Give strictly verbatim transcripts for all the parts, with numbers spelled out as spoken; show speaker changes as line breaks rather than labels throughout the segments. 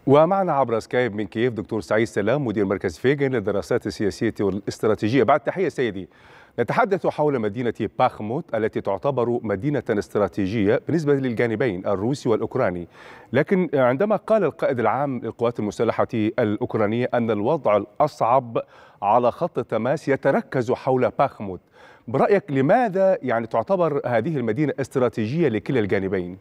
ومعنا عبر سكايب من كييف دكتور سعيد سلام مدير مركز فيغن للدراسات السياسية والاستراتيجية. بعد تحية سيدي، نتحدث حول مدينة باخموت التي تعتبر مدينة استراتيجية بالنسبة للجانبين الروسي والأوكراني، لكن عندما قال القائد العام للقوات المسلحة الأوكرانية أن الوضع الأصعب على خط التماس يتركز حول باخموت، برأيك لماذا يعني تعتبر هذه المدينة استراتيجية لكلا الجانبين؟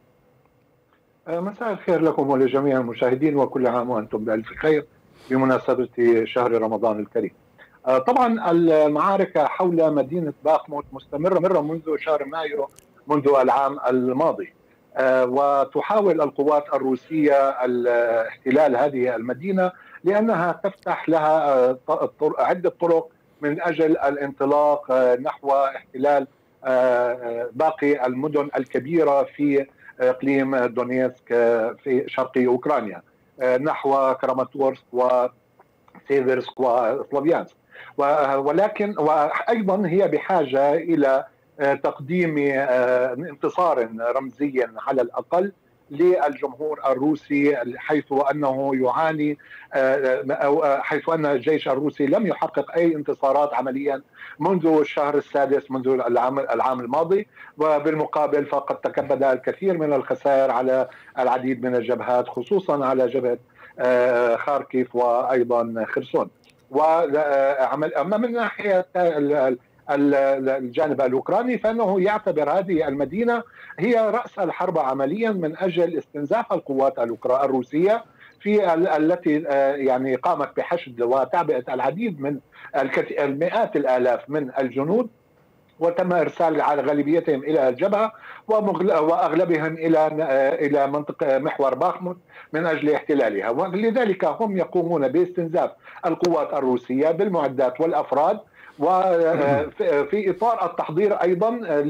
مساء الخير لكم ولجميع المشاهدين، وكل عام وأنتم بألف خير بمناسبة شهر رمضان الكريم. طبعا المعارك حول مدينة باخموت مستمرة منذ شهر مايو منذ العام الماضي، وتحاول القوات الروسية احتلال هذه المدينة لأنها تفتح لها عدة طرق من أجل الانطلاق نحو احتلال باقي المدن الكبيرة في اقليم دونيتسك في شرق اوكرانيا نحو كراماتورسك وسيفيرسك وسلافيانسك، ولكن وايضا هي بحاجه الى تقديم انتصار رمزي على الاقل للجمهور الروسي، حيث انه يعاني او حيث ان الجيش الروسي لم يحقق اي انتصارات عمليا منذ الشهر السادس منذ العام العام الماضي، وبالمقابل فقد تكبد الكثير من الخسائر على العديد من الجبهات، خصوصا على جبهه خاركيف وايضا خرسون. واما من ناحيه الجانب الأوكراني فإنه يعتبر هذه المدينة هي رأس الحرب عمليا من أجل استنزاف القوات الروسية في التي يعني قامت بحشد وتعبئة العديد من المئات الآلاف من الجنود، وتم إرسال على غالبيتهم إلى الجبهة وأغلبهم إلى إلى منطقة محور باخموت من أجل احتلالها، ولذلك هم يقومون باستنزاف القوات الروسية بالمعدات والأفراد، وفي إطار التحضير أيضا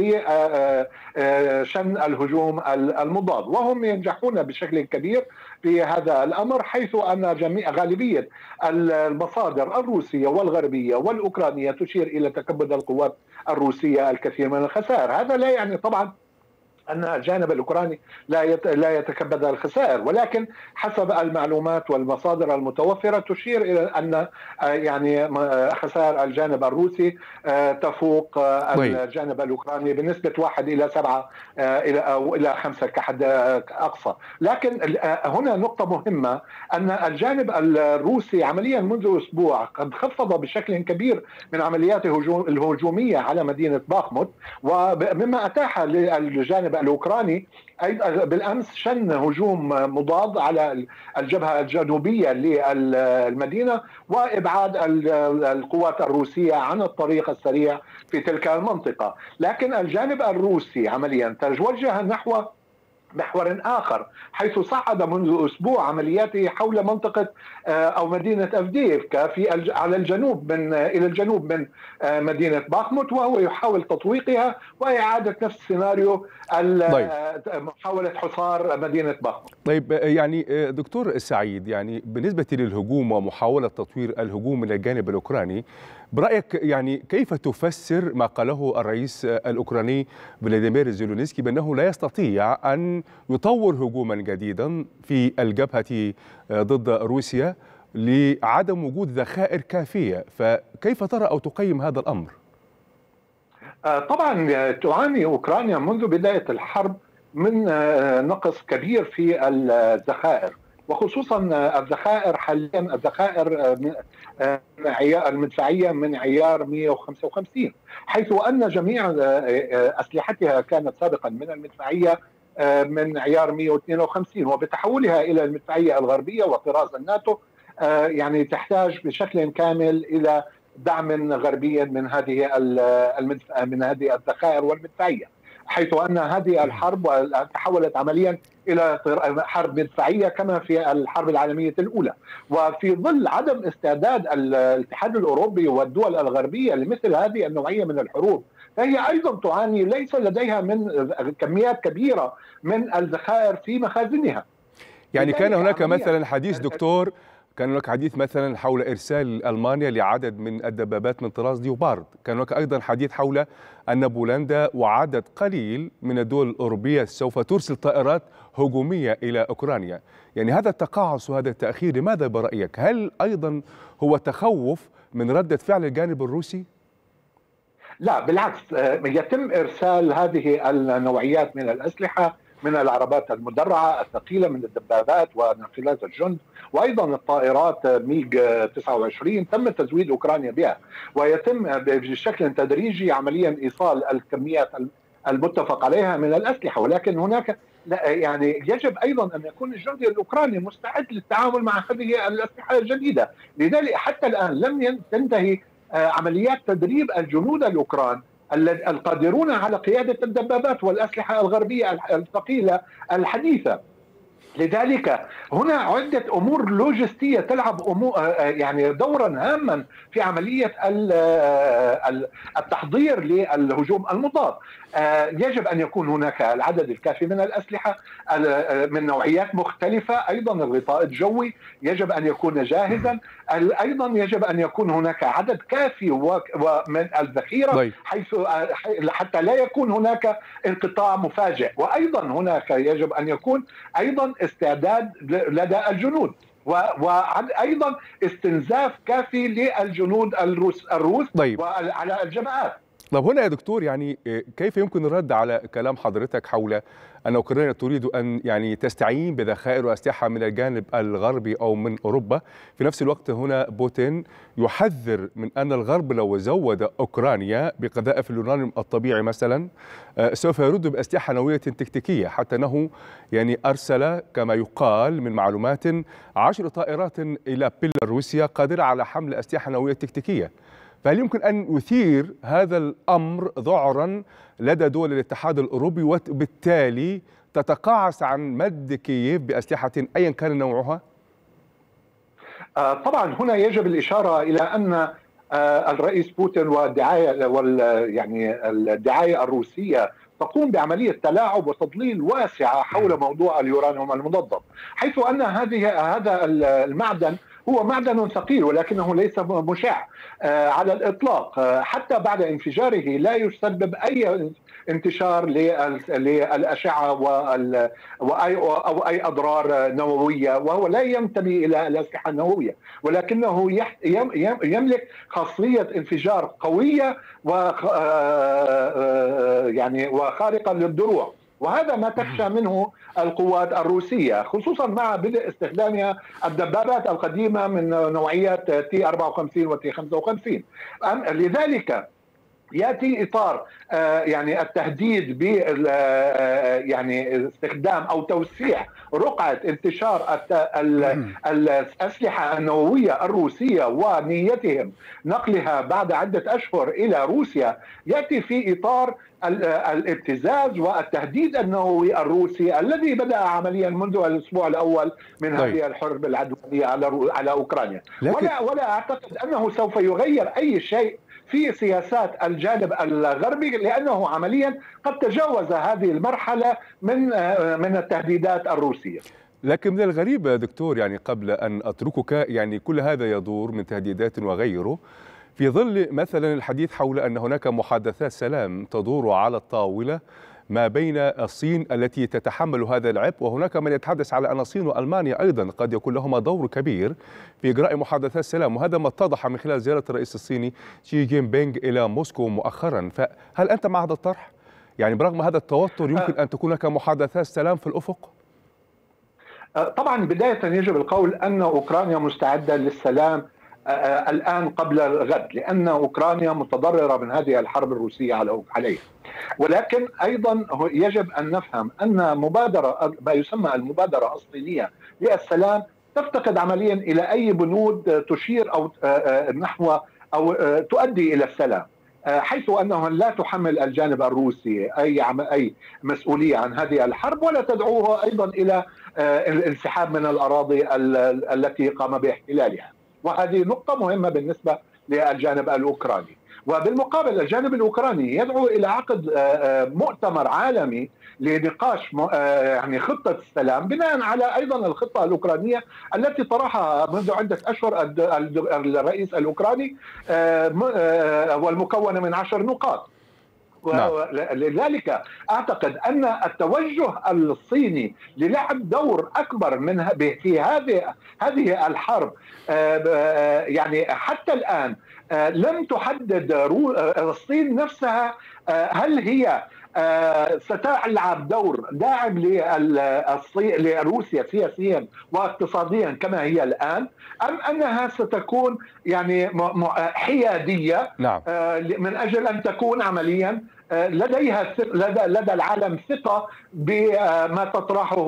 لشن الهجوم المضاد، وهم ينجحون بشكل كبير في هذا الأمر، حيث أن جميع غالبية المصادر الروسية والغربية والأوكرانية تشير إلى تكبد القوات الروسية الكثير من الخسائر. هذا لا يعني طبعا أن الجانب الأوكراني لا لا يتكبد الخسائر، ولكن حسب المعلومات والمصادر المتوفرة تشير إلى أن يعني خسائر الجانب الروسي تفوق الجانب الأوكراني بنسبة واحد إلى سبعة إلى أو إلى خمسة كحد أقصى. لكن هنا نقطة مهمة، أن الجانب الروسي عمليا منذ أسبوع قد خفض بشكل كبير من عملياته الهجومية على مدينة باخموت، ومما أتاح للجانب الأوكراني بالأمس شن هجوم مضاد على الجبهة الجنوبية للمدينة وإبعاد القوات الروسية عن الطريق السريع في تلك المنطقة. لكن الجانب الروسي عمليا توجه نحو محور آخر، حيث صعد منذ أسبوع عملياته حول منطقة أو مدينة أفديفكا في على الجنوب من إلى الجنوب من مدينة باخموت، وهو يحاول تطويقها وإعادة نفس السيناريو محاولة حصار مدينة باخموت.
طيب يعني دكتور سعيد، يعني بالنسبة للهجوم ومحاولة تطوير الهجوم من الجانب الأوكراني، برأيك يعني كيف تفسر ما قاله الرئيس الأوكراني فلاديمير زيلونسكي بأنه لا يستطيع أن يطور هجوما جديدا في الجبهة ضد روسيا لعدم وجود ذخائر كافية؟ فكيف ترى أو تقيم هذا الأمر؟
طبعا تعاني أوكرانيا منذ بداية الحرب من نقص كبير في الذخائر، وخصوصا الذخائر حاليا الذخائر المدفعية من عيار مئة وخمسة وخمسين، حيث أن جميع أسلحتها كانت سابقا من المدفعية من عيار مئة واثنين وخمسين، وبتحولها إلى المدفعية الغربية وطراز الناتو يعني تحتاج بشكل كامل إلى دعم غربي من هذه من هذه الذخائر والمدفعية، حيث أن هذه الحرب تحولت عمليا إلى حرب مدفعية كما في الحرب العالمية الأولى. وفي ظل عدم استعداد الاتحاد الأوروبي والدول الغربية لمثل هذه النوعية من الحروب، فهي أيضا تعاني ليس لديها من كميات كبيرة من الذخائر في مخازنها.
يعني كان هناك مثلا حديث دكتور كان هناك حديث مثلا حول إرسال ألمانيا لعدد من الدبابات من طراز ليوبارد، كان هناك أيضا حديث حول أن بولندا وعدد قليل من الدول الأوروبية سوف ترسل طائرات هجومية إلى أوكرانيا. يعني هذا التقاعس وهذا التأخير لماذا برأيك؟ هل أيضا هو تخوف من ردة فعل الجانب الروسي؟
لا بالعكس، يتم إرسال هذه النوعيات من الأسلحة، من العربات المدرعة الثقيلة، من الدبابات وناقلات الجند، وأيضا الطائرات ميج تسعة وعشرين تم تزويد أوكرانيا بها، ويتم بشكل تدريجي عمليا إيصال الكميات المتفق عليها من الأسلحة. ولكن هناك يعني يجب أيضا أن يكون الجندي الأوكراني مستعد للتعامل مع هذه الأسلحة الجديدة. لذلك حتى الآن لم تنتهي عمليات تدريب الجنود الأوكران القادرون على قيادة الدبابات والأسلحة الغربية الثقيلة الحديثة. لذلك هنا عدة أمور لوجستية تلعب أمور يعني دورا هاما في عملية التحضير للهجوم المضاد. يجب أن يكون هناك العدد الكافي من الأسلحة من نوعيات مختلفة، أيضا الغطاء الجوي يجب أن يكون جاهزا، أيضا يجب أن يكون هناك عدد كافي من الذخيرة حيث حتى لا يكون هناك انقطاع مفاجئ، وأيضا هناك يجب أن يكون أيضا استعداد لدى الجنود وأيضا استنزاف كافي للجنود الروس الروس
طيب.
وعلى الجماعات.
طب هنا يا دكتور، يعني كيف يمكن الرد على كلام حضرتك حول أن أوكرانيا تريد أن يعني تستعين بذخائر وأسلحة من الجانب الغربي أو من أوروبا، في نفس الوقت هنا بوتين يحذر من أن الغرب لو زود أوكرانيا بقذائف اليورانيوم الطبيعي مثلا سوف يرد بأسلحة نووية تكتيكية، حتى أنه يعني أرسل كما يقال من معلومات عشر طائرات إلى بيلاروسيا قادرة على حمل أسلحة نووية تكتيكية. فهل يمكن أن يثير هذا الأمر ذعرا لدى دول الاتحاد الأوروبي وبالتالي تتقاعس عن مد كييف بأسلحة أيا كان نوعها؟
طبعا هنا يجب الإشارة إلى أن الرئيس بوتين والدعاية وال يعني الدعاية الروسية تقوم بعملية تلاعب وتضليل واسعة حول موضوع اليورانيوم المضاد، حيث أن هذه هذا المعدن هو معدن ثقيل ولكنه ليس مشع على الإطلاق، حتى بعد انفجاره لا يسبب أي انتشار للأشعة أو أي أضرار نووية، وهو لا ينتمي إلى الأسلحة النووية، ولكنه يملك خاصية انفجار قوية يعني وخارقة للدروع، وهذا ما تخشى منه القوات الروسية، خصوصا مع بدء استخدامها الدبابات القديمة من نوعيات تي أربعة وخمسين وتي خمسة وخمسين. لذلك ياتي اطار يعني التهديد ب يعني استخدام او توسيع رقعه انتشار الاسلحه النوويه الروسيه ونيتهم نقلها بعد عده اشهر الى روسيا، ياتي في اطار الابتزاز والتهديد النووي الروسي الذي بدا عمليا منذ الاسبوع الاول من طيب. هذه الحرب العدوانيه على على اوكرانيا، لكن... ولا ولا اعتقد انه سوف يغير اي شيء في سياسات الجانب الغربي، لأنه عمليا قد تجاوز هذه المرحلة من من التهديدات الروسية.
لكن من الغريب يا دكتور، يعني قبل أن أتركك، يعني كل هذا يدور من تهديدات وغيره في ظل مثلا الحديث حول أن هناك محادثات سلام تدور على الطاولة ما بين الصين التي تتحمل هذا العبء، وهناك من يتحدث على أن الصين وألمانيا أيضا قد يكون لهما دور كبير في إجراء محادثات سلام، وهذا ما اتضح من خلال زيارة الرئيس الصيني شي جين بينغ إلى موسكو مؤخرا. فهل أنت مع هذا الطرح؟ يعني برغم هذا التوتر يمكن أن تكون هناك محادثات سلام في الأفق؟
طبعا بداية يجب القول أن أوكرانيا مستعدة للسلام الآن قبل الغد، لأن أوكرانيا متضررة من هذه الحرب الروسية عليها. ولكن أيضا يجب أن نفهم أن مبادرة ما يسمى المبادرة الصينية للسلام تفتقد عمليا إلى أي بنود تشير أو نحو أو تؤدي إلى السلام، حيث أنها لا تحمل الجانب الروسي أي أي مسؤولية عن هذه الحرب، ولا تدعوه أيضا إلى الانسحاب من الأراضي التي قام باحتلالها، وهذه نقطة مهمة بالنسبة للجانب الأوكراني. وبالمقابل الجانب الأوكراني يدعو إلى عقد مؤتمر عالمي لنقاش يعني خطة السلام بناء على أيضا الخطة الأوكرانية التي طرحها منذ عدة أشهر الرئيس الأوكراني والمكونة من عشر نقاط.
نعم.
لذلك أعتقد أن التوجه الصيني للعب دور أكبر من في هذه هذه الحرب، يعني حتى الآن لم تحدد الصين نفسها هل هي ستلعب دور داعم لروسيا سياسيا واقتصاديا كما هي الآن، أم أنها ستكون يعني حيادية. نعم. من أجل أن تكون عمليا لديها لدى, لدى العالم ثقة بما تطرحه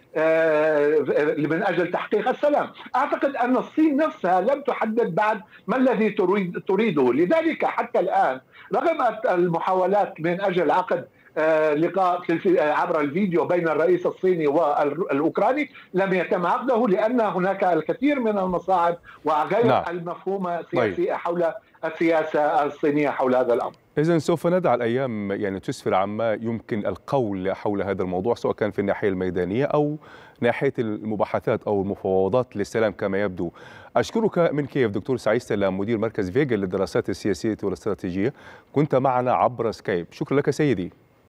من أجل تحقيق السلام. أعتقد أن الصين نفسها لم تحدد بعد ما الذي تريد تريده، لذلك حتى الآن رغم المحاولات من أجل عقد لقاء عبر الفيديو بين الرئيس الصيني والأوكراني لم يتم عقده، لأن هناك الكثير من المصاعب وغير نعم. المفهومة السياسية حول السياسة الصينية حول هذا الأمر.
إذن سوف ندع الأيام يعني تسفر عما يمكن القول حول هذا الموضوع، سواء كان في الناحية الميدانية أو ناحية المباحثات أو المفاوضات للسلام كما يبدو. أشكرك من كييف دكتور سعيد سلام، مدير مركز فيجن للدراسات السياسية والاستراتيجية، كنت معنا عبر سكايب. شكرا لك سيدي.